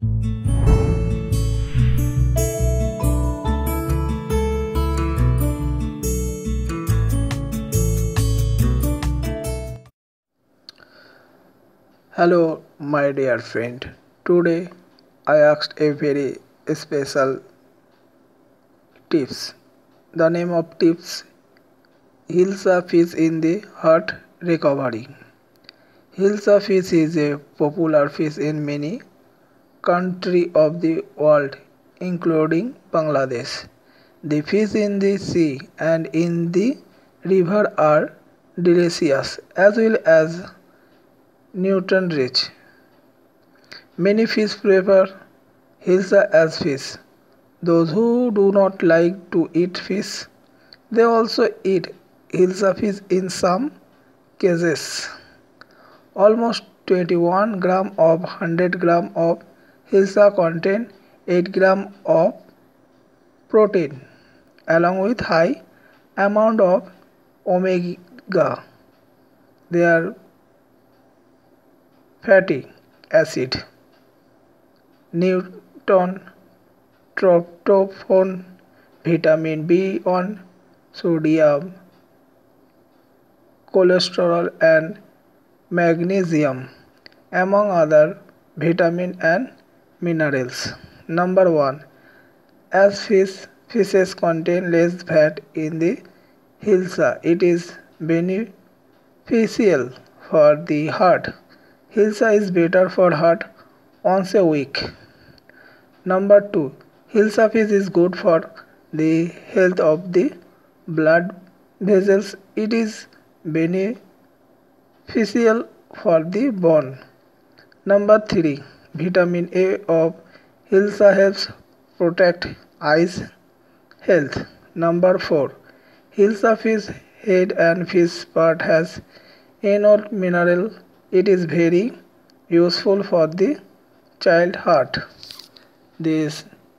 Hello, my dear friend. Today I asked a very special tips. The name of tips Hilsa fish in the heart recovery. Hilsa fish is a popular fish in many countries of the world, including Bangladesh. The fish in the sea and in the river are delicious as well as nutrient rich. Many fish prefer Hilsa as fish. Those who do not like to eat fish, they also eat Hilsa fish in some cases. Almost 21 gram of 100 gram of Hilsa contain 8 gram of protein along with high amount of omega. They are fatty acid, Newton, triptophan, vitamin B1, sodium, cholesterol and magnesium, among other vitamins and minerals. Number 1. As fishes contain less fat in the Hilsa, it is beneficial for the heart. Hilsa is better for heart once a week. Number 2. Hilsa fish is good for the health of the blood vessels. It is beneficial for the bone. Number 3. Vitamin A of Hilsa helps protect eyes health. Number 4. Hilsa fish head and fish part has enough mineral. It is very useful for the child heart. These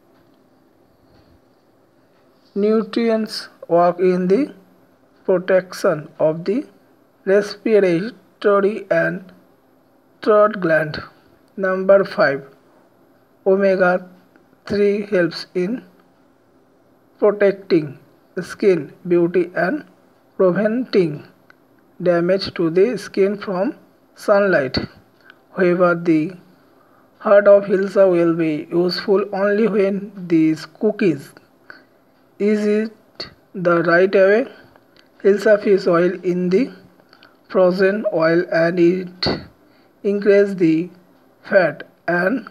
nutrients work in the protection of the respiratory and throat gland. Number 5. Omega 3 helps in protecting skin beauty and preventing damage to the skin from sunlight. However, the heart of Hilsa will be useful only when these cookies. Is it the right way? Hilsa fish oil in the frozen oil and it increases the fat and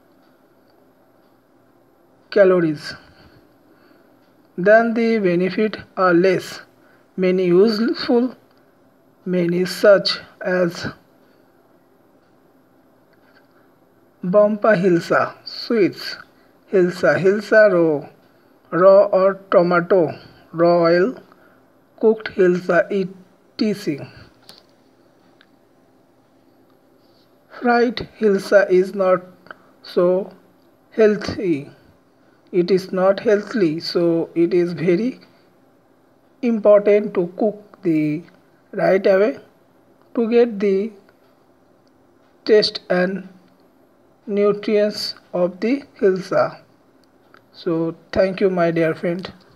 calories. Then the benefits are less. Many useful, many such as Bumpa Hilsa, sweets, Hilsa raw or tomato, raw oil, cooked Hilsa etc. Fried Hilsa is not so healthy. It is not healthy, so it is very important to cook the right way to get the taste and nutrients of the Hilsa. So thank you, my dear friend.